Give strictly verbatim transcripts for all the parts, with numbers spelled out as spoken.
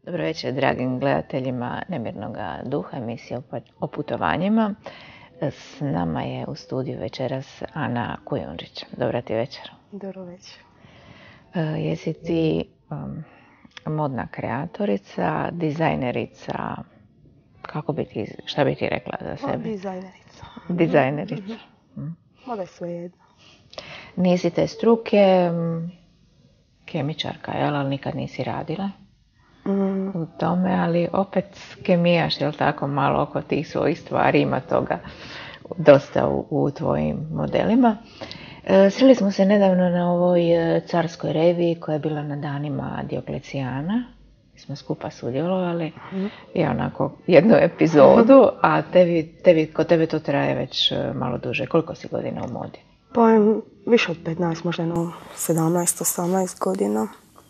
Dobro večer, dragim gledateljima Nemirnog duha, emisije o putovanjima. S nama je u studiju večeras Ana Kujundžić. Dobra ti večer. Dobro večer. Uh, jesi ti um, modna kreatorica, dizajnerica, kako bi ti, šta bi ti rekla za sebe? O, dizajnerica. Dizajnerica. Mm-hmm. Mada je sve jedno. Nisi te struke, kemičarka, jel, ali nikad nisi radila mm. u tome, ali opet kemijaš, jel tako, malo oko tih svojih stvari, ima toga dosta u, u tvojim modelima. E, sreli smo se nedavno na ovoj carskoj reviji koja je bila na danima Dioklecijana. Mi smo skupa sudjelovali mm. i onako jednu epizodu, a tebi, tebi, kod tebe to traje već malo duže. Koliko si godina u modi? Pa više od petnaest, možda no sedamnaest osamnaest godina.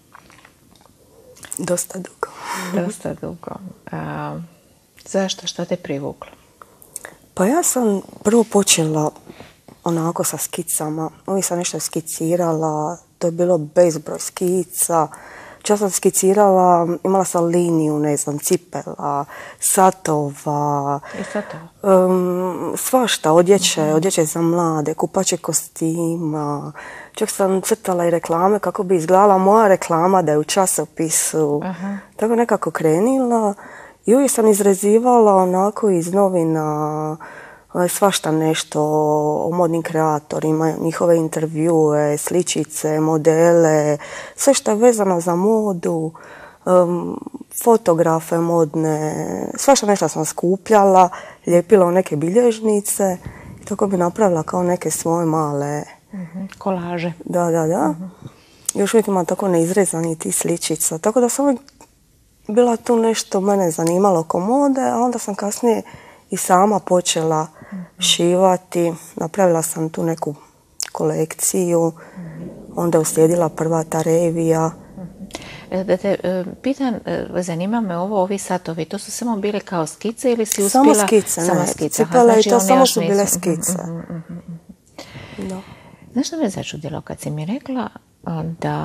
Dosta dugo. Dosta dugo. A, zašto? Šta te privuklo? Pa ja sam prvo počela onako sa skicama. Uvijek sam nešto skicirala. To je bilo bezbroj skica. Čas sam skicirala, imala sam liniju, ne znam, cipela, satova. I satova? Um, svašta, odjeće, uh-huh. odjeće za mlade, kupače kostima. Čak sam crtala i reklame kako bi izgledala moja reklama da je u časopisu. Uh-huh. Tako nekako krenila. I uvijek sam izrezivala onako iz novina svašta nešto o modnim kreatorima, njihove intervjue, sličice, modele, sve što je vezano za modu, um, fotografe modne, svašta nešto sam skupljala, lijepila u neke bilježnice i tako bi napravila kao neke svoje male mm-hmm. kolaže. Da, da, da. Mm-hmm. Još uvijek imam tako neizrezani ti sličica, tako da sam uvijek bila tu nešto mene zanimalo oko mode, a onda sam kasnije i sama počela mm-hmm. šivati. Napravila sam tu neku kolekciju. Mm-hmm. Onda je uslijedila prva ta revija. Mm-hmm. Da te pitan, zanima me ovo, ovi satovi, to su samo bile kao skice ili si uspjela? Samo skice, samo ne. Skice. Cipele znači, i to samo su bile skice. Mm-hmm. Mm-hmm. Da. Znaš što me začudilo kad si mi rekla da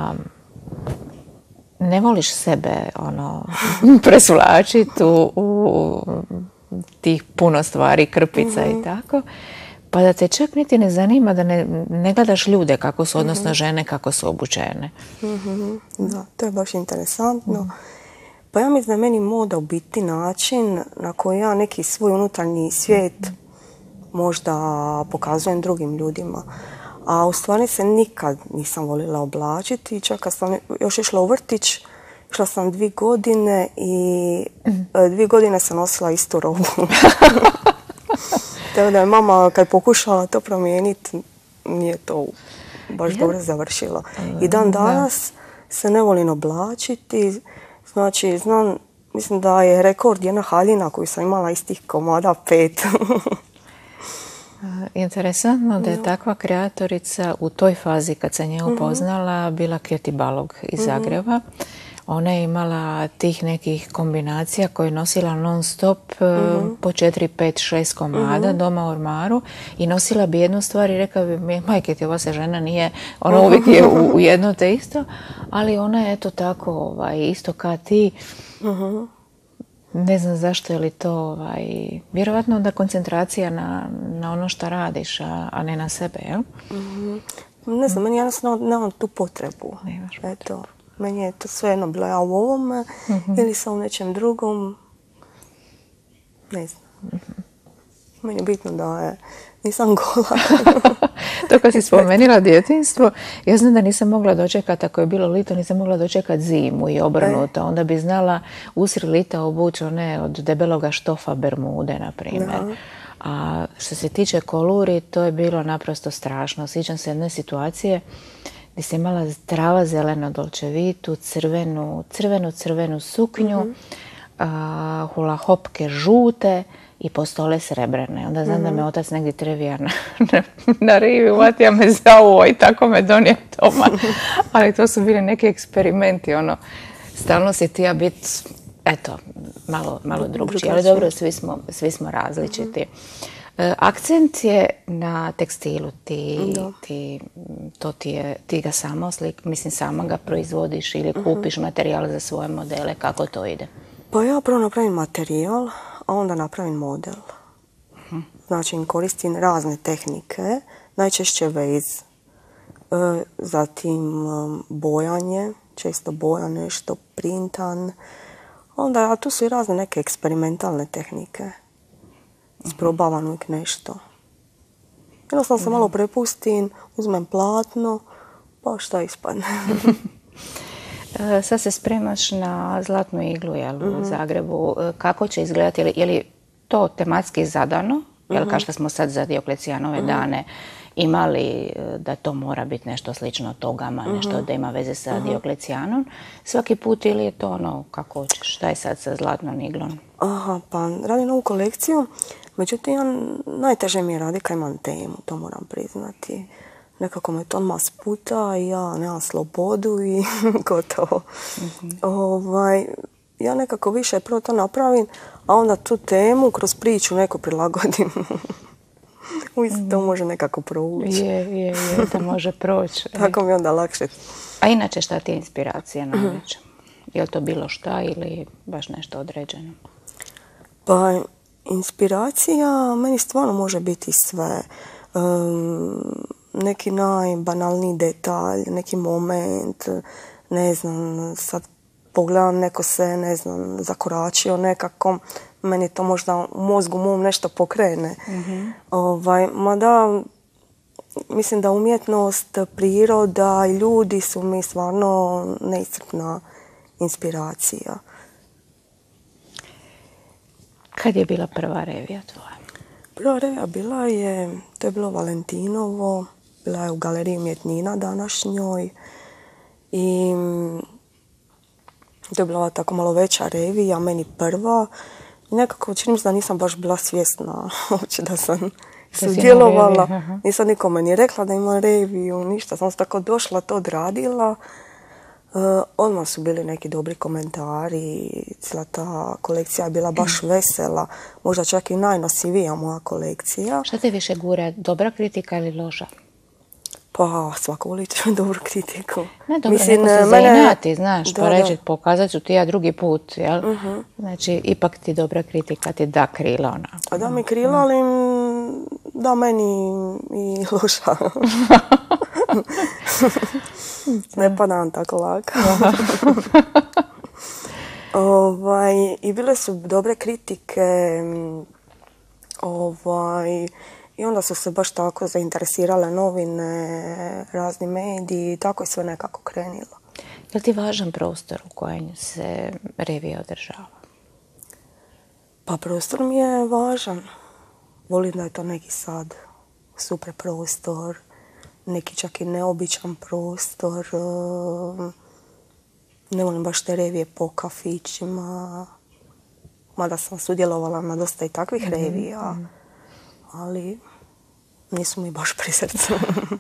ne voliš sebe ono presulačiti u, u tih puno stvari, krpica mm-hmm. i tako, pa da te čak niti ne zanima da ne, ne gledaš ljude kako su, odnosno mm-hmm. žene kako su obučene. Mm-hmm. Da, to je baš interesantno. Mm-hmm. Pa ja mislim da meni moda u biti način na koji ja neki svoj unutarnji svijet mm-hmm. možda pokazujem drugim ljudima. A u stvari se nikad nisam volila oblačiti. Čak kad sam još išla u vrtić, išla sam dvije godine i dvije godine sam nosila istu robu. Tako da je mama kad pokušala to promijeniti, nije to baš yeah. dobro završilo. I dan danas se ne volim oblačiti. Znači, znam, mislim da je rekord jedna haljina koju sam imala istih komada pet. Interesantno da je takva kreatorica u toj fazi kad sam nje upoznala bila Keti Balog iz Zagreba. Ona je imala tih nekih kombinacija koje je nosila non stop mm-hmm. po četiri, pet, šest komada mm-hmm. doma u ormaru i nosila bi jednu stvar i rekla bi mi, majke ti, ova se žena nije, ona uvijek je u, u jedno te isto, ali ona je eto tako ovaj, isto kao ti. Mm-hmm. Ne znam zašto je li to, ovaj, vjerovatno da koncentracija na, na ono što radiš, a, a ne na sebe, jel? Mm-hmm. Ne znam, meni jednostavno nemam tu potrebu. Nemaš potrebu. Meni je to sve jedno bilo ja u ovome mm-hmm. ili sam u nečem drugom. Ne znam. Mm-hmm. Meni je bitno da je, nisam gola. To kad si spomenila djetinjstvo, ja znam da nisam mogla dočekati, ako je bilo lito, nisam mogla dočekati zimu i obrnuto. E. Onda bi znala usred lita obući one od debeloga štofa bermude, na primjer. Da. A što se tiče koluri, to je bilo naprosto strašno. Sjećam se jedne situacije gdje sam imala trava zeleno dolčevitu, crvenu, crvenu, crvenu suknju, mm-hmm. a, hula hopke žute i postole srebrne. Onda znam mm-hmm. da me otac negdje trevija na, na, na rivi, uvatija me za uvo i tako me donio doma. Ali to su bili neki eksperimenti, ono, stalno si ti ja bit, eto, malo, malo drugčiji. Ali dobro, svi smo, svi smo različiti. Akcent je na tekstilu, ti, ti, to ti, je, ti ga sama oslik, mislim sama ga proizvodiš ili kupiš uh-huh. materijal za svoje modele, kako to ide? Pa ja prvo napravim materijal, a onda napravim model. Uh-huh. Znači koristim razne tehnike, najčešće vez, e, zatim bojanje, često boja nešto, printan, onda a tu su i razne neke eksperimentalne tehnike. Isprobavam uvijek nešto. Jednostavno se malo prepustim, uzmem platno, pa šta ispadne. Sad se spremaš na Zlatnu iglu, jel, mm-hmm. u Zagrebu. Kako će izgledati? Je li, je li to tematski zadano? Jel, mm-hmm. kao što smo sad za Dioklecijanove mm-hmm. dane imali da to mora biti nešto slično togama, mm-hmm. nešto da ima veze sa mm-hmm. Dioklecijanom. Svaki put ili je to ono kako hoćeš? Šta je sad sa Zlatnom iglom? Aha, pa radim novu kolekciju. Međutim, ja najteže mi je raditi kad imam temu, to moram priznati. Nekako me to odmah sputa i ja nemam slobodu i gotovo. Mm-hmm. Ovaj, ja nekako više prvo to napravim, a onda tu temu kroz priču neko prilagodim. Uistinu to može nekako provući. Je, je, je, da može proći. Tako mi onda lakše. A inače šta ti je inspiracija najveća? Je li to bilo šta ili baš nešto određeno? Pa inspiracija meni stvarno može biti sve. Um, neki najbanalniji detalj, neki moment, ne znam, sad pogledam neko se, ne znam, zakoračio nekako, meni to možda u mozgu mom nešto pokrene. Mm-hmm. Ovaj, mada mislim da umjetnost, priroda i ljudi su mi stvarno neiscrpna inspiracija. Kad je bila prva revija tvoja? Prva revija bila je, to je bilo Valentinovo, bila je u Galeriji umjetnina današnjoj i to je bila tako malo veća revija, meni prva. Nekako čini mi se da nisam baš bila svjesna uopće da sam sudjelovala. Nisam nikome ni rekla da imam reviju, ništa. Sam se tako došla, to odradila. Uh, odmah su bili neki dobri komentari, cijela ta kolekcija je bila baš vesela, možda čak i najnosivija moja kolekcija. Šta te više gura, dobra kritika ili loša? Pa svako voli dobru kritiku. Ne, dobro, mislim, neko se mene... zainati, znaš, da, pa reći, pokazat ću ti ja drugi put, jel? Uh-huh. Znači, ipak ti dobra kritika ti da krila onako. A da mi krila, ali da meni i loša. Ne padam tako lako. ovaj, I bile su dobre kritike, ovaj, i onda su se baš tako zainteresirale novine, razni mediji i tako je sve nekako krenilo. Je li ti važan prostor u kojem se revija održava? Pa prostor mi je važan. Volim da je to neki sad super prostor, neki čak i neobičan prostor. Ne volim baš te revije po kafićima, mada sam sudjelovala na dosta i takvih mm-hmm. revija, ali nisu mi baš pri srcu.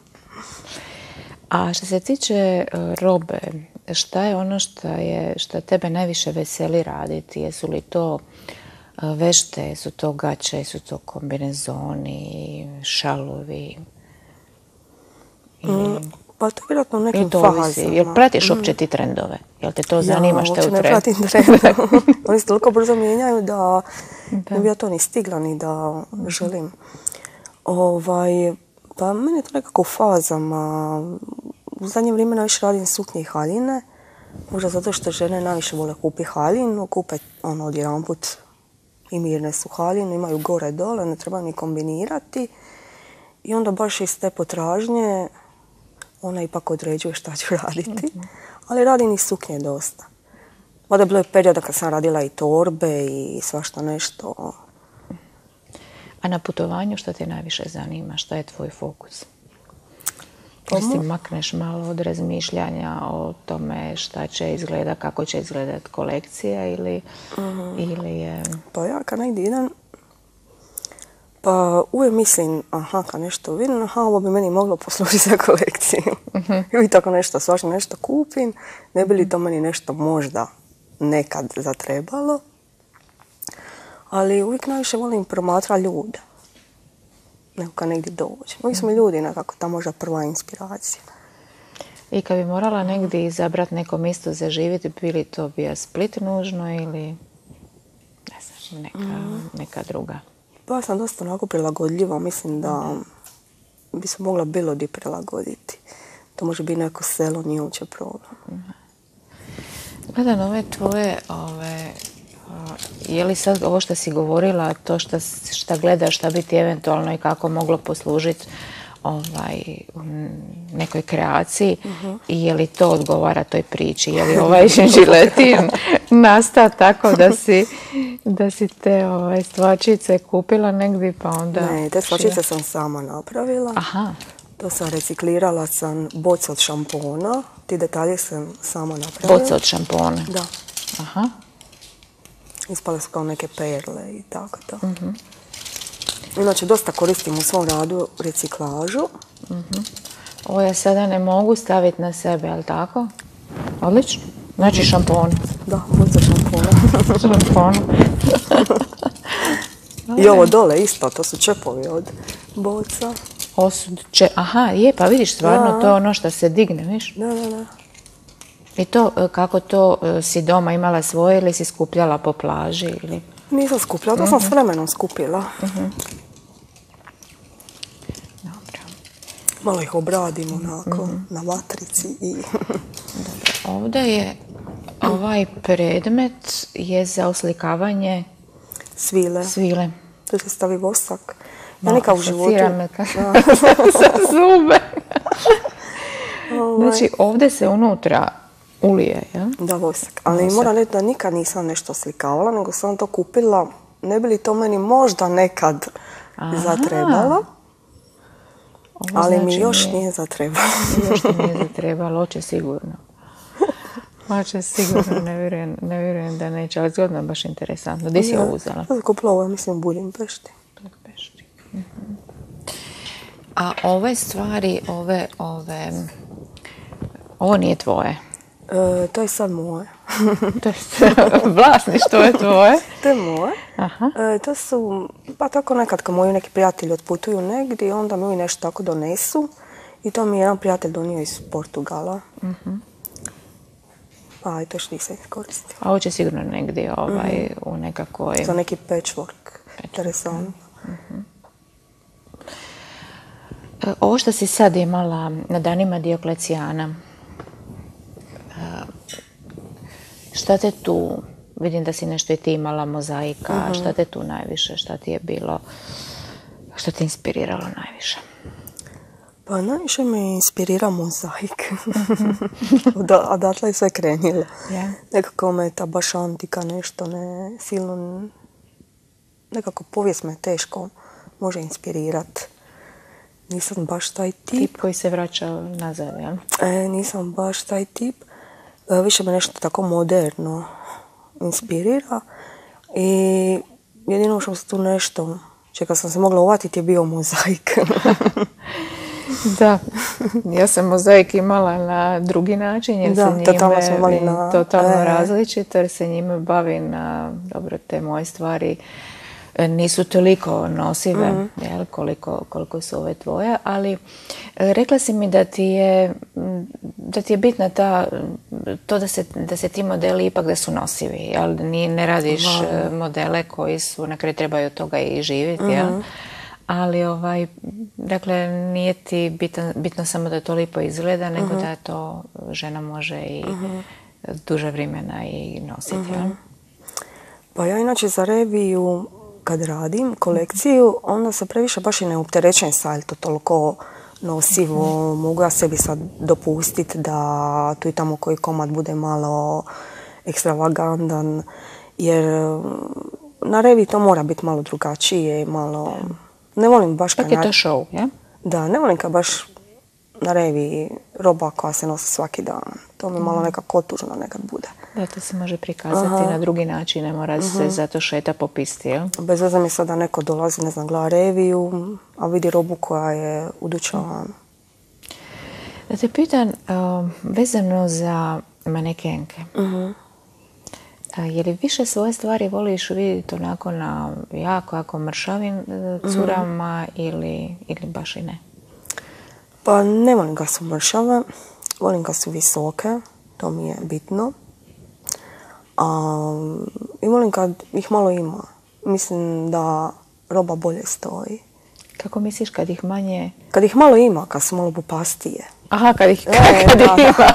A što se tiče robe, šta je ono što je, što tebe najviše veseli raditi? Jesu li to vešte, jesu to gaće, jesu to kombinezoni, šalovi? Mm, pa to je vjerojatno u nekim fazama. Jel pratiš uopće ti trendove? Jel te to zanima ja, što je u trendu? Ja, ne pratim trendove. Oni se toliko brzo mijenjaju da ne bi ja to ni stigla ni da želim. Ovaj, pa meni je to nekako u fazama. U zadnje vrijeme najviše radim suknje i haljine. Možda zato što žene najviše vole kupi haljinu, kupe ono odjedanput i mirne su haljine, imaju gore dole, ne treba ni kombinirati. I onda baš iz te potražnje ona ipak određuje šta ću raditi. Mm-hmm. Ali radim i suknje dosta. Mada je bilo je perioda kad sam radila i torbe i svašta nešto. A na putovanju što te najviše zanima? Šta je tvoj fokus? Ili si makneš malo od razmišljanja o tome šta će izgledati, kako će izgledati kolekcija ili, mm-hmm. ili je... Pa ja kad negdje idem, pa uvijek mislim, aha, kad nešto vidim, aha, ovo bi meni moglo poslužiti za kolekciju. Mm-hmm. I tako nešto, svašta nešto kupim, ne bi li to meni nešto možda nekad zatrebalo. Ali uvijek najviše volim promatrati ljude. nego kad negdje dođe. Mi smo ljudi nekako ta možda prva inspiracija. I kad bi morala negdje izabrati neko mjesto za živjeti, bi li to bio Split nužno ili ne znam, neka, mm. neka druga? Pa ja sam dosta onako prilagodljiva, mislim da bi se mogla bilo di prilagoditi. To može biti neko selo, nije uopće problem. Gledam ove tvoje, ove, je li sad ovo što si govorila, to šta, šta gledaš, šta bi ti eventualno i kako moglo poslužiti ovaj, nekoj kreaciji, uh-huh. i je li to odgovara toj priči? Je li ovaj žiletin nastao tako da si, da si te ovaj, stvačice kupila negdje pa onda... Ne, te stvačice sam sama napravila. Aha. To sam reciklirala sam boce od šampona. Ti detalje sam sama napravila. Boce od šampona? Da. Aha. Ispale su kao neke perle i tako to. Uh-huh. Inače, dosta koristim u svom radu reciklažu. Uh-huh. Ovo ja sada ne mogu staviti na sebe, ali tako? Odlično. Znači šampon. Da, boce šampona. Šampon. I ovo dole isto, to su čepovi od boca. Osud, če, aha, je, pa vidiš, stvarno da. To je ono što se digne, viš? Da, da, da. I to, kako to, si doma imala svoje ili si skupljala po plaži? Ili? Nisam skupljala, to uh-huh. sam s vremenom skupila. Uh-huh. Dobro. Malo ih obradim onako, uh-huh. na vatrici i... Dobro, ovdje je, ovaj predmet je za oslikavanje... Svile. Svile. Tu se stavi vosak. Ja nikad u životu... Sa zube. Znači, ovdje se unutra ulije, ja? Da, vosak. Ali moram reći da nikad nisam nešto slikavala, nego sam to kupila, ne bi li to meni možda nekad Aha. zatrebalo. Ovo ali znači mi još nije, nije zatrebalo. Još nije zatrebalo, oće sigurno. Oće sigurno, ne vjerujem, ne vjerujem da neće, ali zgodno je baš interesantno. Gdje si ovo uzela? Ja sam kupila ovo, mislim, u Budimpešti. Uh-huh. A ove stvari, ove, ove, ovo nije tvoje? E, to je sad moje. To je vlasništvo je tvoje? To je moje. Aha. E, to su, pa tako nekad kad moji neki prijatelji otputuju negdje, onda mi nešto tako donesu. I to mi je jedan prijatelj donio iz Portugala. Uh-huh. Pa i to što nisam iskoristila. A ovo će sigurno negdje ovaj, uh-huh. u nekakvoj... Za neki patchwork. Interesantno. Uh-huh. Ovo što si sad imala na danima Dioklecijana, šta te tu, vidim da si nešto i ti imala mozaika, uh-huh. šta te tu najviše, šta ti je bilo, što te inspiriralo najviše? Pa najviše me inspirira mozaik. Uh-huh. Odatle je sve krenilo. Yeah. Nekako me ta baš antika nešto, ne silno, nekako povijest me teško može inspirirati. Nisam baš taj tip. Tip koji se vraća nazad, jel? E, nisam baš taj tip. E, više me nešto tako moderno inspirira. I jedino što se tu nešto, čega sam se mogla uvatiti, je bio mozaik. Da, ja sam mozaik imala na drugi način, jer da, se njime totalno, smo imali na, totalno e... različito, jer se njime bavi na, dobro, te moje stvari nisu toliko nosive, mm-hmm. jel, koliko, koliko su ove tvoje, ali rekla si mi da ti je, da ti je bitna ta, to da se, da se ti modeli ipak da su nosivi, jel, Ni, ne radiš wow. modele koji su, na kraju trebaju od toga i živjeti, mm-hmm. jel, ali ovaj, dakle, nije ti bitno, bitno samo da to lipo izgleda, nego mm-hmm. da to žena može i mm-hmm. duže vremena i nositi, mm-hmm. jel? Pa ja inače za reviju kad radim kolekciju, onda se previše baš i ne opterećujem sa, je to toliko nosivo, mm-hmm. mogu ja sebi sad dopustiti da tu i tamo koji komad bude malo ekstravagantan, jer na reviji to mora biti malo drugačije, malo... Ne volim baš kad... Kako je to show, ja? Da, ne volim kad baš na reviji roba koja se nosi svaki dan. To mi malo nekako otužno nekad bude. Da, to se može prikazati Aha. na drugi način, ne mora uh-huh. se zato šeta po pisti, jel? Bez veze mi sada neko dolazi, ne znam, gleda reviju, a vidi robu koja je u dućanu. Da te pitan, uh, vezano za manekenke. Uh-huh. A je li više svoje stvari voliš vidjeti onako na jako, jako mršavim curama mm. ili, ili baš i ne? Pa ne volim ga su mršave, volim ga su visoke, to mi je bitno. A, I volim kad ih malo ima. Mislim da roba bolje stoji. Kako misliš kad ih manje... Kad ih malo ima, kad su malo bupastije. Aha, kad ih, e, kad da, ih ima.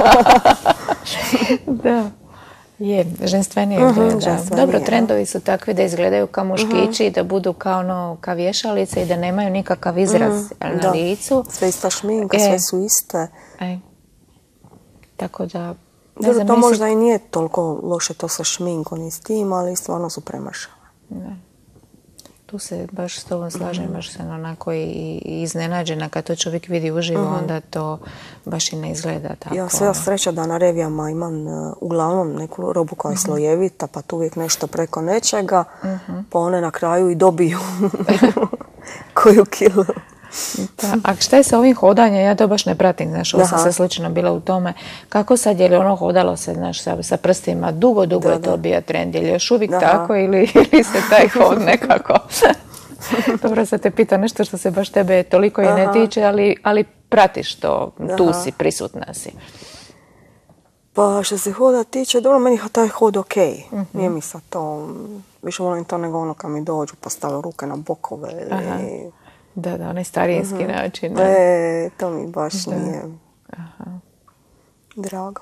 Da. Je, ženstvenije uh-huh, izgleda. Ženstvenije, dobro, trendovi su takvi da izgledaju kao muškići, uh-huh. da budu kao, ono, kao vješalice i da nemaju nikakav izraz uh-huh, na da. licu. Sve ista šminka, e. sve su iste. E. Tako da... Dobro, to mislim... možda i nije toliko loše to sa šminkom i s tim, ali stvarno su premašale. Da. Tu se baš s tobom slažem, mm. baš sam onako i, i iznenađena kad to čovjek vidi uživo, mm. onda to baš i ne izgleda tako. Ja sve sreća da na revijama imam uh, uglavnom neku robu koja je mm-hmm. slojevita, pa tu uvijek nešto preko nečega, mm-hmm. pa one na kraju i dobiju koju kilu. Da. A šta je sa ovim hodanjem? Ja to baš ne pratim, znaš, ovo sam se slično bila u tome. Kako sad, je li ono hodalo se, znaš, sa, sa prstima, dugo, dugo da, je to bio trend, je li još uvijek da. tako ili, ili se taj hod nekako... Dobro, sad te pita nešto što se baš tebe toliko i ne Aha. tiče, ali, ali pratiš to, tu Aha. si, prisutna si. Pa što se hoda tiče, dobro, meni taj hod ok. Mm-hmm. Nije mi sad to, više volim to nego ono kad mi dođu pa stave ruke na bokove ili... Da, da, onaj starijinski uh-huh. način. Ne? E, to mi baš da. nije Aha. drago.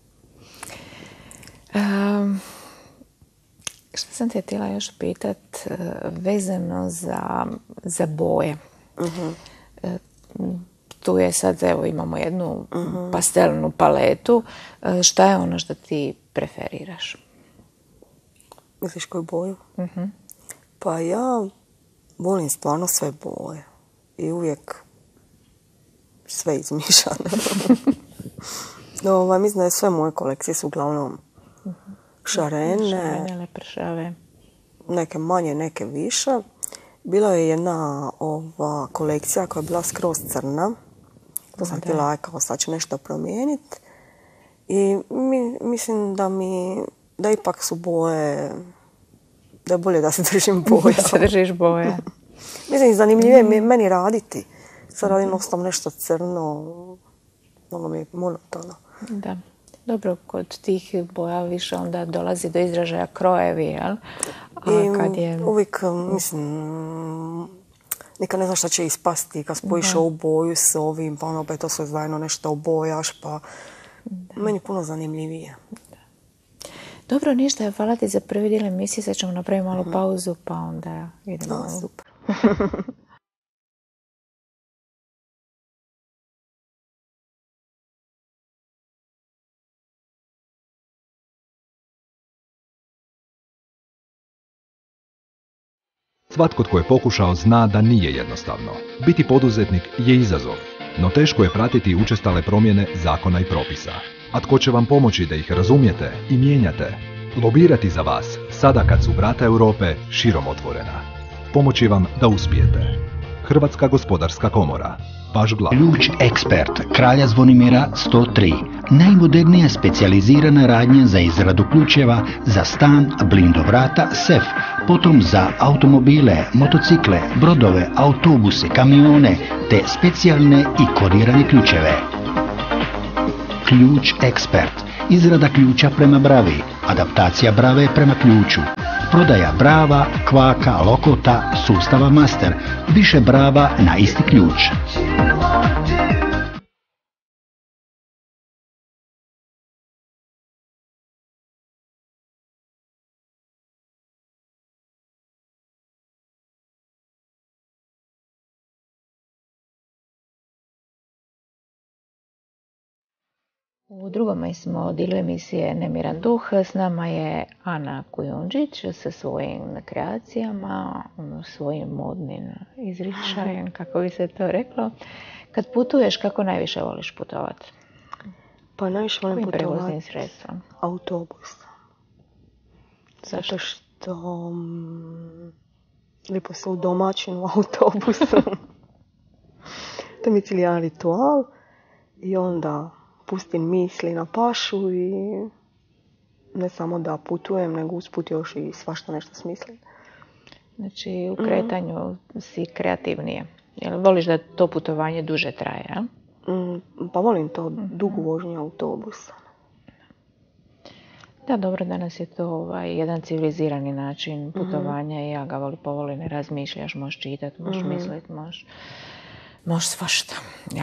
Um, što sam te htjela još pitat uh, vezano za, za boje. Uh-huh. Uh, tu je sad, evo, imamo jednu uh-huh. pastelnu paletu. Uh, šta je ono što ti preferiraš? Misliš koju boju? Uh-huh. Pa ja... volim stvarno sve boje i uvijek sve izmišljano. no, mislim da je sve moje kolekcije su uglavnom šarene. Šarene, lepršave. Neke manje, neke više. Bila je jedna ova kolekcija koja je bila skroz crna. To sam htjela kao sad ću nešto promijeniti. I mi, mislim da mi, da ipak su boje... da je bolje da se držim boja. Da se držiš boja. Mislim, zanimljivije mi je meni raditi. Sad radim ostam nešto crno, mnogo mi je monotono. Da. Dobro, kod tih boja više onda dolazi do izražaja krojevi, jel? A I kad je... uvijek, mislim, nikad ne znaš šta će ispasti kad spojiš ovu boju s ovim, pa ono opet to sve zajedno nešto obojaš, pa da. Meni puno zanimljivije. Dobro, ništa, hvala ti za prvi dio emisije, sad ćemo napraviti malu pauzu, pa onda idemo. Da, super. Svatko tko je pokušao zna da nije jednostavno. Biti poduzetnik je izazov, no teško je pratiti učestale promjene zakona i propisa. A tko će vam pomoći da ih razumijete i mijenjate? Lobirati za vas, sada kad su vrata Europe širom otvorena. Pomoći vam da uspijete. Hrvatska gospodarska komora. Vaš glas. Ključ Ekspert, Kralja Zvonimira sto tri. Najmodernija specijalizirana radnja za izradu ključeva za stan, blindo vrata, sef. Potom za automobile, motocikle, brodove, autobuse, kamione te specijalne i kodirane ključeve. Ključ Ekspert. Izrada ključa prema bravi, adaptacija brave prema ključu, prodaja brava, kvaka, lokota, sustava master, više brava na isti ključ. U drugom smo dilu emisije Nemiran duh. S nama je Ana Kujundžić sa svojim kreacijama, svojim modnim izričajem, kako bi se to reklo. Kad putuješ, kako najviše voliš putovati? Pa najviše volim putovati prevoznim sredstvom. Autobus. Zašto? Zato što um, lijepo se udomačim u autobusu. To mi je cijeli jedan ritual i onda pustim misli na pašu i ne samo da putujem, nego usput još i svašta nešto smislim. Znači, u kretanju mm. si kreativnije. Jel voliš da to putovanje duže traje, a? Mm, pa volim to mm-hmm. dugu vožnju autobusa. Da, dobro, danas je to ovaj, jedan civilizirani način putovanja mm-hmm. i ja ga volim, povolim, ne razmišljaš, možeš čitati, možeš mm-hmm. misliti, možeš, možeš svašta. Ja.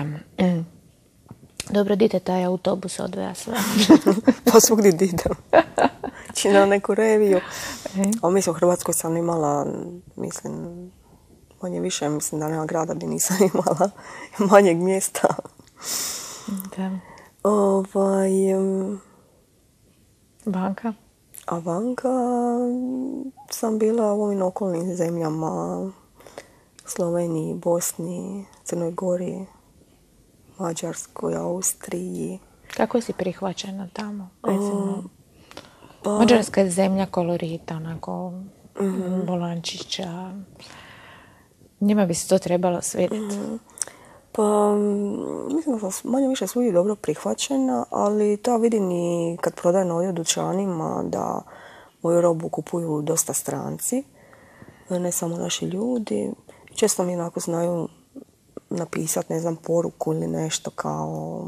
Dobro, dite taj autobus odveja sve. Pa svugdje idem. Či na neku reviju. A mislim, u Hrvatskoj sam imala, mislim, manje više, mislim da nema grada gdje nisam imala manjeg mjesta. Da. Ovaj... Um, Vanka? A vanka sam bila u ovim okolnim zemljama, Sloveniji, Bosni, Crnoj Gori, Mađarskoj, Austriji. Kako si prihvaćena tamo? Recimo, pa, Mađarska je zemlja kolorita, onako, mm-hmm. bolančića. Njima bi se to trebalo svidjeti. Mm-hmm. Pa, mislim da sam manje više svugdje dobro prihvaćena, ali to vidim i kad prodajem ovdje u dućanima da moju robu kupuju dosta stranci, ne samo naši ljudi. Često mi onako znaju napisati, ne znam, poruku ili nešto kao,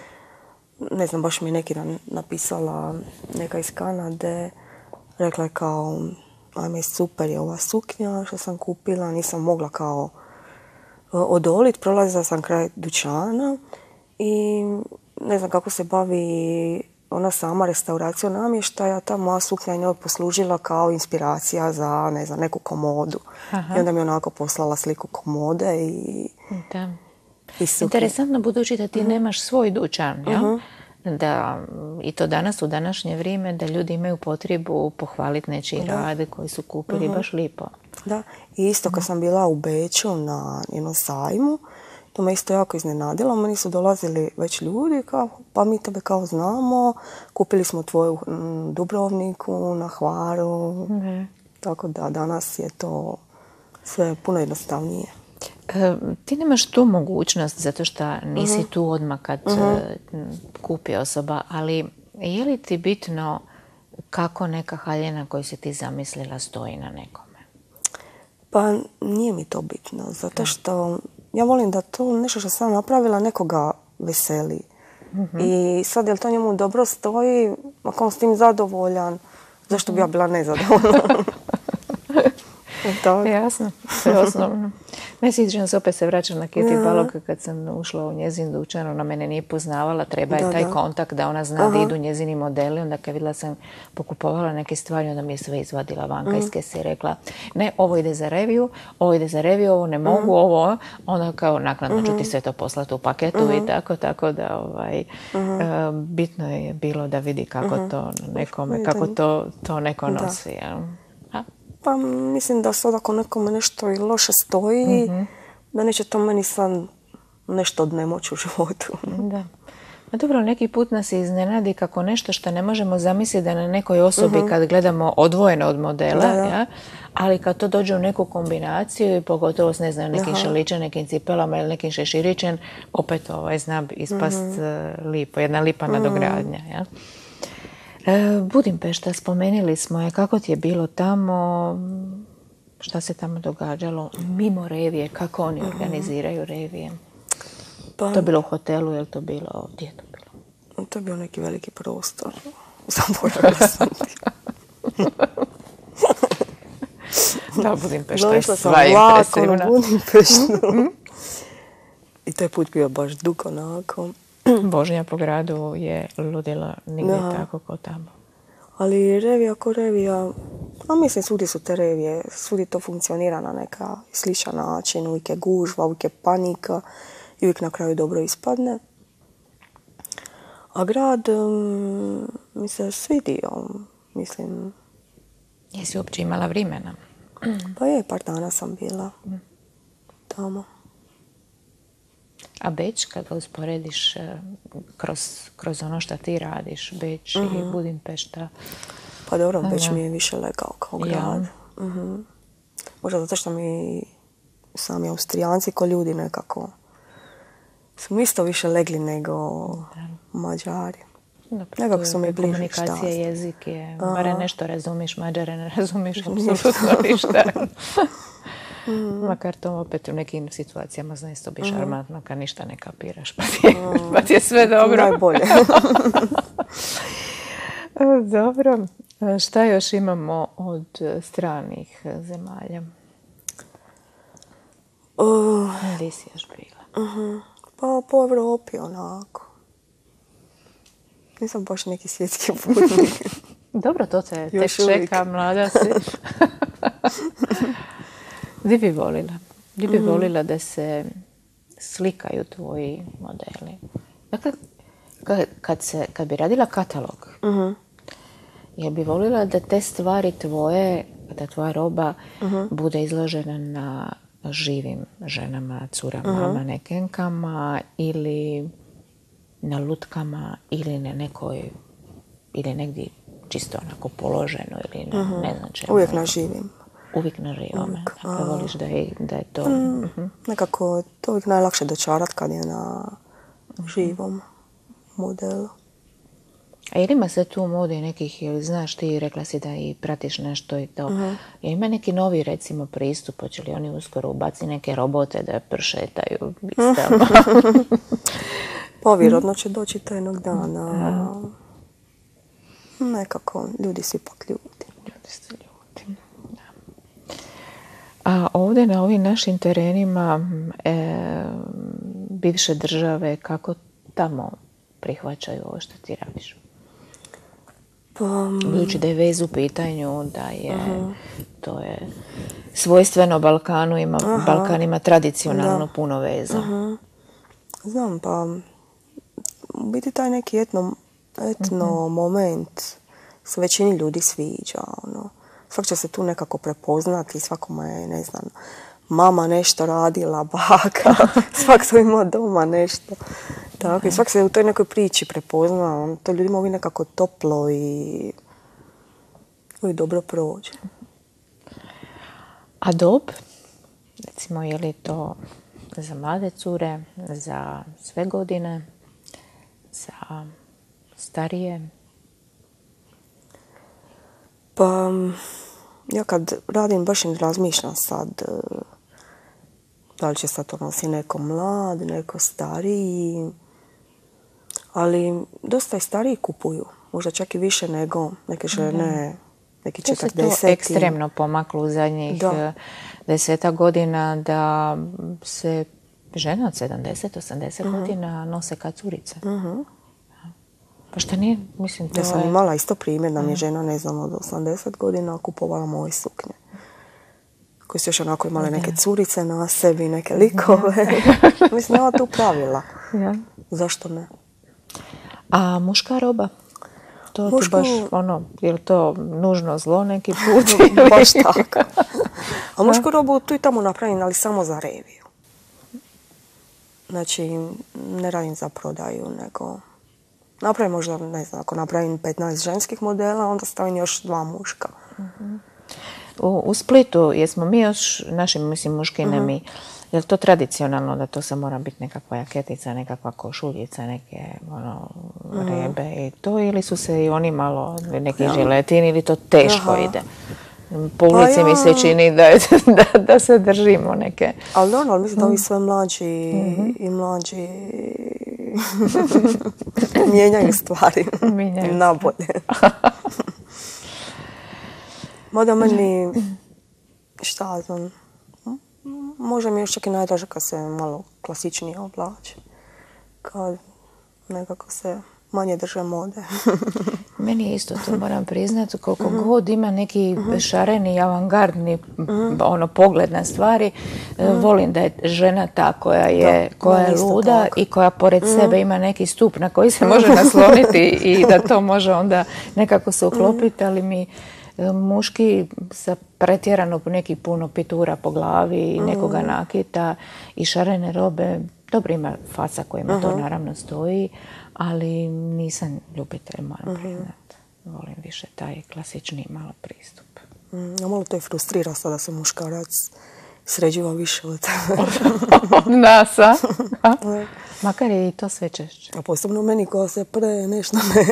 ne znam, baš mi je neki dan napisala neka iz Kanade, rekla je kao, ajme, super je ova suknja što sam kupila, nisam mogla kao odolit, prolazila sam kraj dućana i ne znam kako se bavi ona sama restauracija namještaja, ta moja suknja je njoj poslužila kao inspiracija za, ne znam, neku komodu. Aha. I onda mi je onako poslala sliku komode i, da. i suknje. Interesantno, budući da ti uh-huh. nemaš svoj dućan, ja? Uh-huh. Da, i to danas u današnje vrijeme, da ljudi imaju potrebu pohvaliti nečiji rad koji su kupili, uh-huh. baš lipo. Da, i isto kad sam bila u Beču na jednom sajmu, to me isto jako iznenadilo. Meni su dolazili već ljudi, kao, pa mi tebe kao znamo, kupili smo tvoju m, Dubrovniku na Hvaru. Mm. Tako da danas je to sve puno jednostavnije. E, ti nemaš tu mogućnost zato što nisi mm-hmm. tu odmah kad mm-hmm. kupi osoba, ali je li ti bitno kako neka haljina koju si ti zamislila stoji na nekome? Pa nije mi to bitno, zato što ja volim da to nešto što sam napravila nekoga veseli. Mm-hmm. I sad, jel to njemu dobro stoji, ako on s tim zadovoljan, zašto bi ja bila nezadovoljna? Jasno, to je osnovno. Ne sjećam se, opet se vraćam na Kitty Balog, kad sam ušla u njezin dućan, ona mene nije poznavala, treba je da, taj da. kontakt da ona zna Aha. da idu njezini modeli, onda kad vidjela sam pokupovala neke stvari, onda mi je sve izvadila vanka mm. iz kese i rekla, ne, ovo ide za reviju, ovo ide za reviju, ovo ne mogu, mm. ovo, onda kao naknadno mm-hmm. ću ti sve to poslati u paketu mm-hmm. i tako, tako da ovaj, mm-hmm. uh, bitno je bilo da vidi kako mm-hmm. to nekome, kako to, to neko nosi. Ja. Pa mislim da sad ako nekome nešto i loše stoji, mm-hmm. da neće to meni sad nešto od nemoći u životu. Da. A dobro, neki put nas iznenadi kako nešto što ne možemo zamisliti da na nekoj osobi mm-hmm. kad gledamo odvojeno od modela, da, da. Ja, ali kad to dođe u neku kombinaciju i pogotovo s ne znam, nekim šaličem, nekim cipelama ili nekim šeširićem, opet ovaj zna ispast mm-hmm. lipo, jedna lipa mm-hmm. nadogradnja. Ja. Budimpešta, spomenuli smo je, kako ti je bilo tamo, šta se tamo događalo, mimo revije, kako oni organiziraju revije? Pa, to je bilo u hotelu, je li to bilo, gdje je to bilo? To je bio neki veliki prostor, zaboravila sam ti. Da, Budimpešta je sva impresivna. Na Budimpeštu. I taj put bio baš dug onako. Vožnja po gradu je ludila nigdje da. Tako kao tamo. Ali revija ko revija, a mislim svugdje su te revije, svugdje to funkcionira na neka sličan način, uvijek je gužva, uvijek je panika i uvijek na kraju dobro ispadne. A grad um, mi se svidio, mislim. Jesi uopće imala vremena? Pa je, par dana sam bila tamo. A Beč, kad ga usporediš kroz, kroz ono što ti radiš, Beč mm-hmm. i Budimpešta? Pa dobro, Beč mi je više legao kao grad. Ja. Mm-hmm. Možda zato što mi sami Austrijanci ko ljudi nekako su mi isto više legli nego da. Mađari. Nekako su mi bliži. Komunikacija, jezik je, bare nešto razumiš, Mađare ne razumiš apsolutno ništa. Makar to opet u nekim situacijama zna isto bi šarmantno kad ništa ne kapiraš, pa ti je, pa ti je sve dobro. Najbolje. Dobro. Šta još imamo od stranih zemalja? Uh, Gdje si još bila? Uh-huh. Pa po Evropi onako. Nisam baš neki svjetski putnik. Dobro, to te tek čeka, mlada si. Gdje bi volila? Gdje bi volila da se slikaju tvoji modeli? Dakle, kad, se, kad bi radila katalog, uh-huh. ja bi volila da te stvari tvoje, da tvoja roba uh-huh. bude izložena na živim ženama, curama, uh-huh. manekenkama ili na lutkama ili na nekoj, ili negdje čisto onako položeno ili na, uh-huh. ne znam čemu. Uvijek na živim. Uvijek na živome. Dakle, voliš da je, da je to... Mm, uh-huh. Nekako to uvijek najlakše dočarat kad je na živom modelu. A ili ima se tu u modi nekih, ili znaš ti, rekla si da i pratiš nešto i to. Uh-huh. Je ima neki novi, recimo, pristup, hoće li oni uskoro ubaci neke robote da pršetaju listama? Pa vjerojatno će doći to jednog dana. Uh-huh. Nekako, ljudi su ipak ljudi. Ljudi su ljudi. Da. A ovdje na ovim našim terenima e, bivše države, kako tamo prihvaćaju ovo što ti radiš? Budući da je vez u pitanju, da je, uh-huh. to je svojstveno Balkanu, ima, uh-huh. Balkan ima tradicionalno da. puno veza. Uh-huh. Znam, pa u biti taj neki etno, etno uh-huh. moment se većini ljudi sviđa. Ono. Svak će se tu nekako prepoznati, svakome je, ne znam, mama nešto radila, baka, svak to ima doma nešto. Tako, i svak se u toj nekoj priči prepozna, to ljudima uvijek nekako toplo i, i dobro prođe. A dob? Recimo, je li to za mlade cure, za sve godine, za starije? Pa, ja kad radim baš ne razmišljam sad da li će sad to nosi neko mlad, neko stariji. Ali dosta i stariji kupuju. Možda čak i više nego neke žene, mm. neki četrdeseti. To se to ekstremno pomaklo u zadnjih da. deseta godina da se žene od sedamdeset osamdeset mm-hmm. godina nose kao curice. Mm-hmm. Pa šta nije, mislim, to ja sam je... imala isto primjer da mi je žena, ne znam, od osamdeset godina kupovala moje suknje. Koji su još onako imale neke curice na sebi, neke likove. Mislim, nema tu pravila. Ja. Zašto ne? A muška roba? To Mušku... ti baš, ono, je li to nužno zlo neki put? Baš tako. A mušku robu tu i tamo napravim, ali samo za reviju. Znači, ne radim za prodaju, nego... Napravim možda, ne znam, ako napravim petnaest ženskih modela, onda stavim još dva muška. Uh-huh. U, u Splitu, jesmo mi još, našim, mislim, muškine uh-huh. mi, je li to tradicionalno da to se mora biti nekakva jaketica, nekakva košuljica, neke ono, uh-huh. rebe i to, ili su se i oni malo, neki ja. žiletini, ili to teško Aha. ide? Po ulici pa ja... mi se čini da, da, da se držimo neke... Ali normalno, mislim da ovi sve mlađi mm-hmm. i mlađi mijenjaju stvari na bolje. Mada meni, šta znam, možda mi još čak i najdraže kad se malo klasičnije oblači. Kad nekako se manje drže mode. Meni je isto to, moram priznati, koliko mm-hmm. god ima neki mm-hmm. šareni, avangardni mm-hmm. ono, pogled na stvari, mm-hmm. volim da je žena ta koja je, da, koja je luda tako. I koja pored mm-hmm. sebe ima neki stup na koji se može nasloniti i da to može onda nekako se uklopiti, ali mi muški sa pretjerano neki puno pitura po glavi i mm-hmm. nekoga nakita i šarene robe, dobro ima faca kojima mm-hmm. to naravno stoji, ali nisam ljubitelj, moram uh-huh. priznat. Volim više taj klasični malo pristup. Mm, ja malo to je frustrira sada da se muškarac sređiva više od od nas, a? Makar je i to sve češće. A posebno meni koja se pre nešto ne...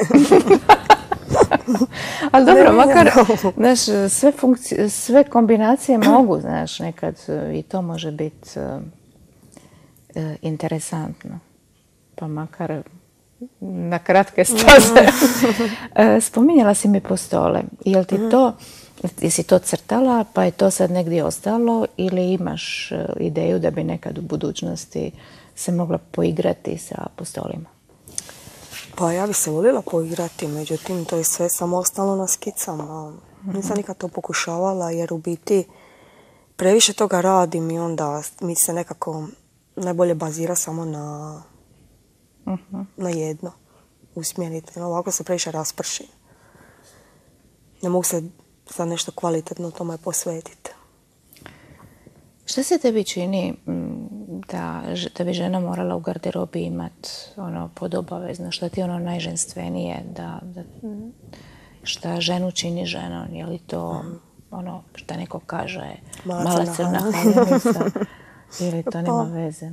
Ali dobro, ne, makar, znaš, sve, funkci- sve kombinacije mogu, znaš, nekad i to može biti uh, uh, interesantno. Pa makar na kratke staze. uh, spominjala si mi postole. Jel ti to, jesi to crtala, pa je to sad negdje ostalo, ili imaš uh, ideju da bi nekad u budućnosti se mogla poigrati sa postolima? Pa ja bi se voljela poigrati, međutim to je sve samo ostalo na skicama. Mm-hmm. Nisam nikad to pokušavala jer u biti previše toga radim i onda mi se nekako najbolje bazira samo na, mm-hmm. na jedno usmjeriti. Ovako se previše rasprši. Ne mogu se za nešto kvalitetno tome posvetiti. Šta se tebi čini da, da bi žena morala u garderobi imati ono podobavezno? Šta ti je ono najženstvenije? Da, da, šta ženu čini ženom? Je li to ono šta neko kaže mala, mala crna haljenica? Ili to pa, nema veze?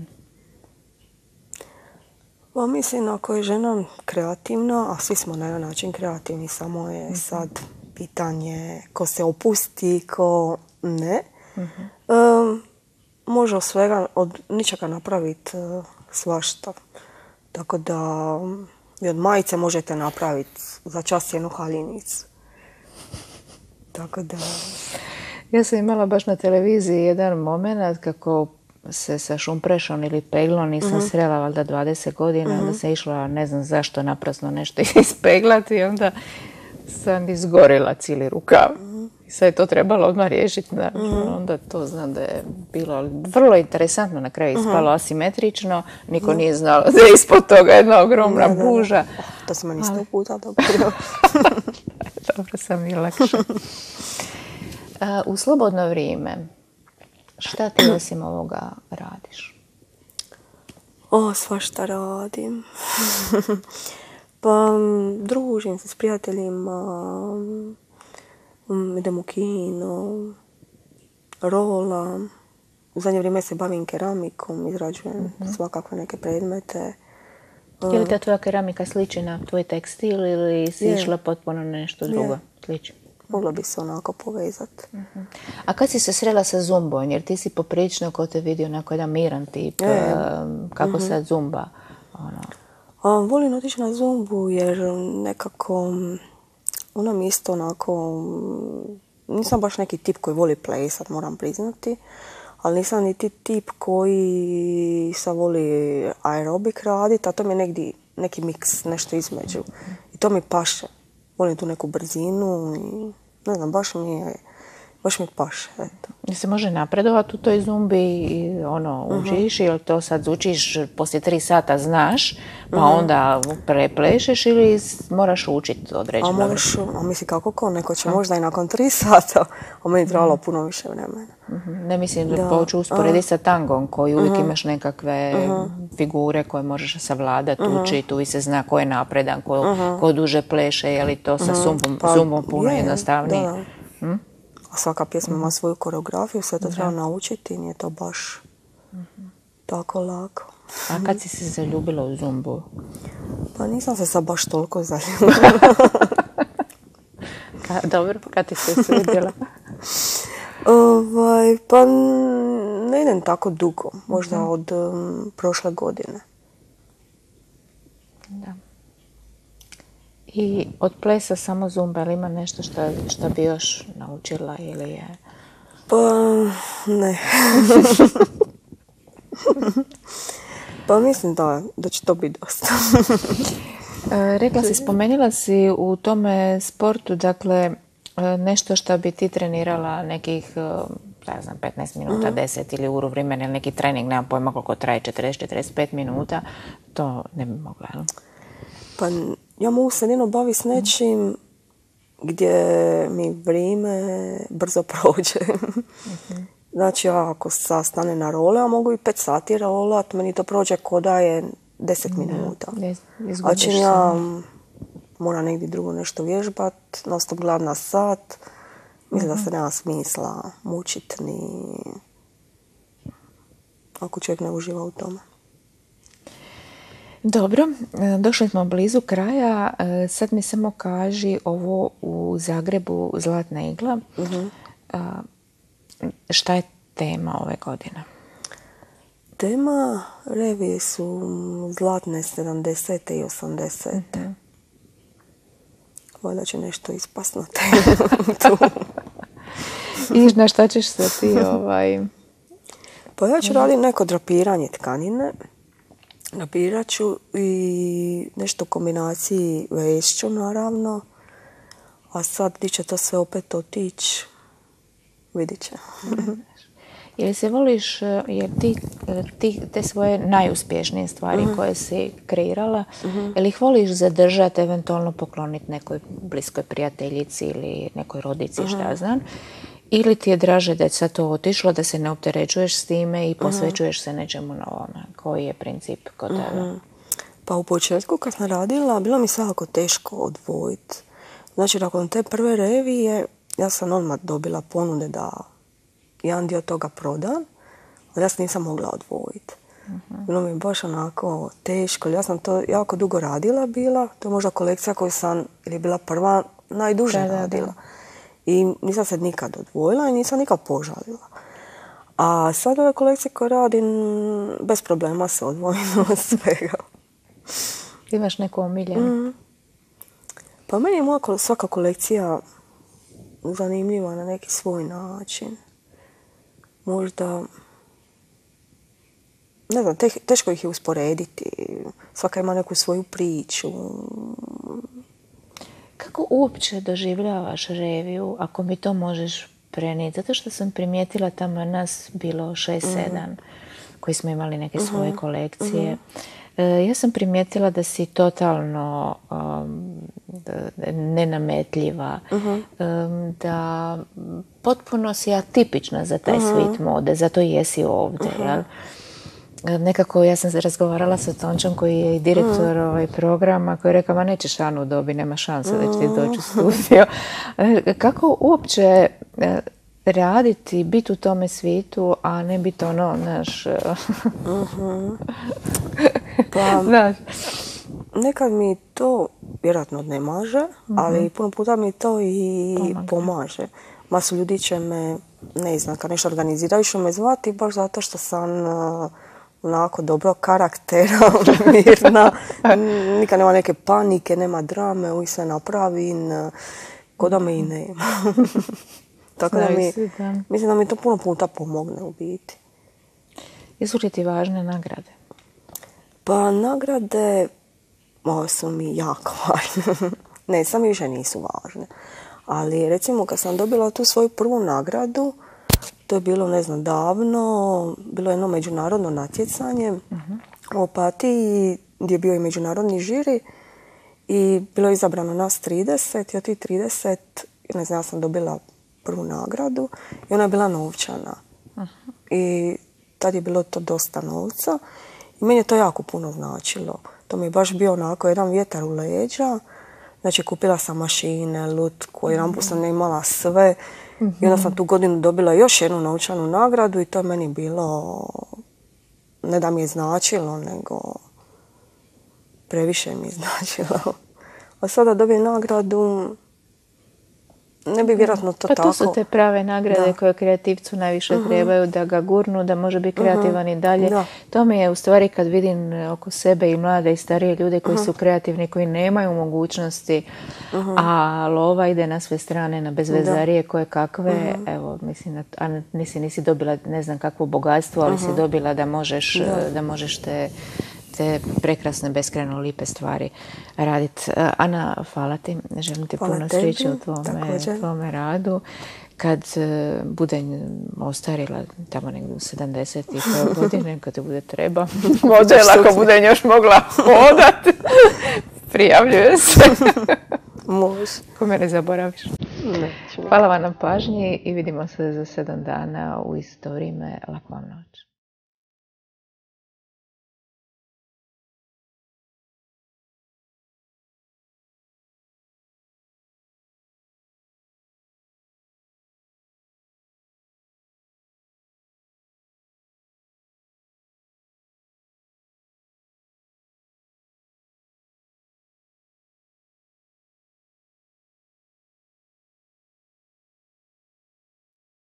Pa mislim, ako je žena kreativna, a svi smo na jedan način kreativni, samo je mm-hmm. sad pitanje ko se opusti, ko ne. Mm-hmm. Um, može od svega, od ničega napraviti uh, svašta. Tako da i od majice možete napraviti za čas jednu haljinicu. Tako da... Ja sam imala baš na televiziji jedan moment kako se sa šumprešom ili peglom nisam mm-hmm. srela valjda dvadeset godina, mm-hmm. onda sam išla, ne znam zašto, naprasno nešto ispeglati i onda sam izgorila cijeli rukav. Mm-hmm. I sad je to trebalo odmah riješiti. Znači, mm-hmm. onda to znam da je bilo vrlo interesantno, na kraju ispalo mm-hmm. asimetrično, niko mm-hmm. nije znao da je ispod toga jedna ogromna da, buža. Da, da. Oh, to sam meni sto puta dobro. Dobro sam mi lakše. A, u slobodno vrijeme, šta ti osim ovoga radiš? O, svašta radim. Pa družim se s prijateljima, idem u kino, rolam. U zadnje vrijeme se bavim keramikom, izrađujem mm-hmm. svakakve neke predmete. Je li ta tvoja keramika sliči na tvoj tekstil ili si je. išla potpuno nešto drugo? Je. Sliči. Mogla bi se onako povezati. Uh-huh. A kad si se srela sa zumbom, jer ti si poprično ko te vidio onako jedan miran tip, je. kako uh-huh. sad zumba? Ono. A, volim otići na zumbu jer nekako ona mi isto onako, nisam baš neki tip koji voli plesat, moram priznati, ali nisam niti tip koji sad voli aerobik raditi, a to mi je negdje, neki miks, nešto između. Uh-huh. I to mi paše. Volim tu neku brzinu i ne znam, baš mi je, baš mi paše, eto. I se može napredovati u toj zumbi i ono, učiš uh-huh. ili to sad učiš poslije tri sata znaš, pa uh-huh. onda preplešeš ili moraš učiti određeno? A moraš, a misli kako ko, neko će uh-huh. možda i nakon tri sata, a meni trebalo uh-huh. puno više vremena. Uh-huh. Ne mislim da poću usporediti uh-huh. sa tangom koji uvijek uh-huh. imaš nekakve uh-huh. figure koje možeš savladati, uh-huh. učiti, uvijek se zna ko je napredan, ko, uh-huh. ko duže pleše, je li to sa uh-huh. zumbom, pa, zumbom puno je, jednostavnije. Da, da. Hm? A svaka pjesma ima svoju koreografiju, sve to da. treba naučiti i nije to baš uh-huh. tako lako. A kad si se zaljubila u zumbu? Pa nisam se sad baš toliko zaljubila. Ka, dobro, kad ti se svidjela? ovaj, pa ne idem tako dugo, možda uh-huh. od um, prošle godine. Da. I od plesa samo zumba, ali ima nešto što, što bi još naučila ili je? Pa ne. Pa mislim da, da će to biti dosta. e, rekla si, spomenula si u tome sportu, dakle, nešto što bi ti trenirala nekih, ne znam, petnaest minuta, uh-huh. deset ili uru vremena ili neki trening, nemam pojma koliko traje, četrdeset do četrdeset pet minuta, to ne bi mogla, jel? Pa ja mogu se jedino baviti s nečim gdje mi vrijeme brzo prođe. Uh-huh. Znači, ja ako stane na role, ja mogu i pet sati rolat, meni to prođe ko da je deset minuta. A čim ja moram negdje drugo nešto vježbat, non-stop gledam na sat, mislim uh-huh. da se nema smisla mučiti ni ako čovjek ne uživa u tome. Dobro, došli smo blizu kraja. Sad mi samo kaži ovo u Zagrebu Zlatna igla. Uh-huh. Šta je tema ove godine? Tema revije su zlatne sedamdesete i osamdesete. Uh-huh. Valjda će nešto ispasnuti tu. I na šta ćeš se ti ovaj... Pa ja ću raditi neko drapiranje tkanine. Drapirat ću i nešto u kombinaciji vešću, naravno. A sad gdje će to sve opet otići, vidit će. Jel se voliš, jer ti, ti te svoje najuspješnije stvari uh-huh. koje si kreirala, uh-huh. jel ih voliš zadržati, eventualno pokloniti nekoj bliskoj prijateljici ili nekoj rodici, uh-huh. šta ja znam? Ili ti je draže da je sad to otišlo, da se ne opterećuješ s time i posvećuješ uh-huh. se nečemu novome? Koji je princip kod tebe? Uh-huh. Pa u početku kad sam radila, bilo mi svakako teško odvojiti. Znači, nakon te prve revije, ja sam odmah dobila ponude da jedan dio toga prodam, ali ja se nisam mogla odvojiti. Uh-huh. Bilo mi je baš onako teško. Ja sam to jako dugo radila bila. To je možda kolekcija koju sam, ili bila prva, najduže da, radila. Da, da. I nisam se nikad odvojila i nisam nikad požalila. A sad ove kolekcije koje radim, bez problema se odvojim od svega. Imaš neku omiljenu? Mm. Pa meni je moja svaka kolekcija zanimljiva na neki svoj način. Možda, ne znam, te, teško ih je usporediti. Svaka ima neku svoju priču. Kako uopće doživljavaš reviju, ako mi to možeš prenijeti? Zato što sam primijetila tamo nas bilo šest, sedam, mm-hmm. koji smo imali neke mm-hmm. svoje kolekcije. Mm-hmm. Ja sam primijetila da si totalno um, nenametljiva, uh-huh. um, da potpuno si atipična za taj uh-huh. svijet mode, zato i jesi ovdje. Uh-huh. Jel? Nekako ja sam razgovarala sa Tončom koji je i direktor uh-huh. ovaj programa, koji je rekao, ma nećeš Anu dobi, nema šanse uh-huh. da će ti doći u studio. Kako uopće raditi, biti u tome svijetu, a ne biti ono, naš... uh-huh. Pa, nekad mi to vjerojatno ne maže, mm-hmm. ali puno puta mi to i Pomaga. pomaže. Masu ljudi će me, ne znam, kad nešto organiziraju, će me zvati baš zato što sam uh, onako dobro karaktera, mirna, nikad nema neke panike, nema drame, uvijek sve napravim, uh, ko da me i nema. Tako da mi, mislim da mi to puno puta pomogne u biti. Jesu li ti važne nagrade? Pa nagrade ovo su mi jako važne. Ne, sami više nisu važne. Ali recimo kad sam dobila tu svoju prvu nagradu, to je bilo ne znam davno, bilo jedno međunarodno natjecanje uh-huh. u Opatiji gdje je bio i međunarodni žiri i bilo je izabrano nas trideset i od tih trideset, ne znam, ja sam dobila prvu nagradu i ona je bila novčana. Uh-huh. I tad je bilo to dosta novca. I meni je to jako puno značilo. To mi je baš bio onako jedan vjetar u leđa. Znači, kupila sam mašine, lutku, jedan put sam imala sve. Mm-hmm. I onda sam tu godinu dobila još jednu novčanu nagradu i to je meni bilo, ne da mi je značilo, nego previše mi je značilo. A sada dobijem nagradu, ne bi vjerojatno to pa tako. Pa to su te prave nagrade da. koje kreativcu najviše uh-huh. trebaju, da ga gurnu, da može biti kreativan uh-huh. i dalje. Da. To mi je u stvari kad vidim oko sebe i mlade i starije ljude koji uh-huh. su kreativni, koji nemaju mogućnosti, uh-huh. a lova ide na sve strane, na bezvezarije koje kakve. Uh-huh. Evo, mislim, a nisi, nisi dobila ne znam kakvo bogatstvo, ali uh-huh. si dobila da možeš, da. da možeš te te prekrasne, beskrajno lipe stvari raditi. Ana, hvala ti. Želim ti hvala puno sreće u tvome, tvome radu. Kad uh, budem ostarila tamo negdje u sedamdesetih godine, kad te bude treba, model ako budem još mogla hodati, prijavljuje se. Može. Ko me ne zaboraviš. Neću. Hvala vam na pažnji i vidimo se za sedam dana u isto vrijeme. Laku vam noć.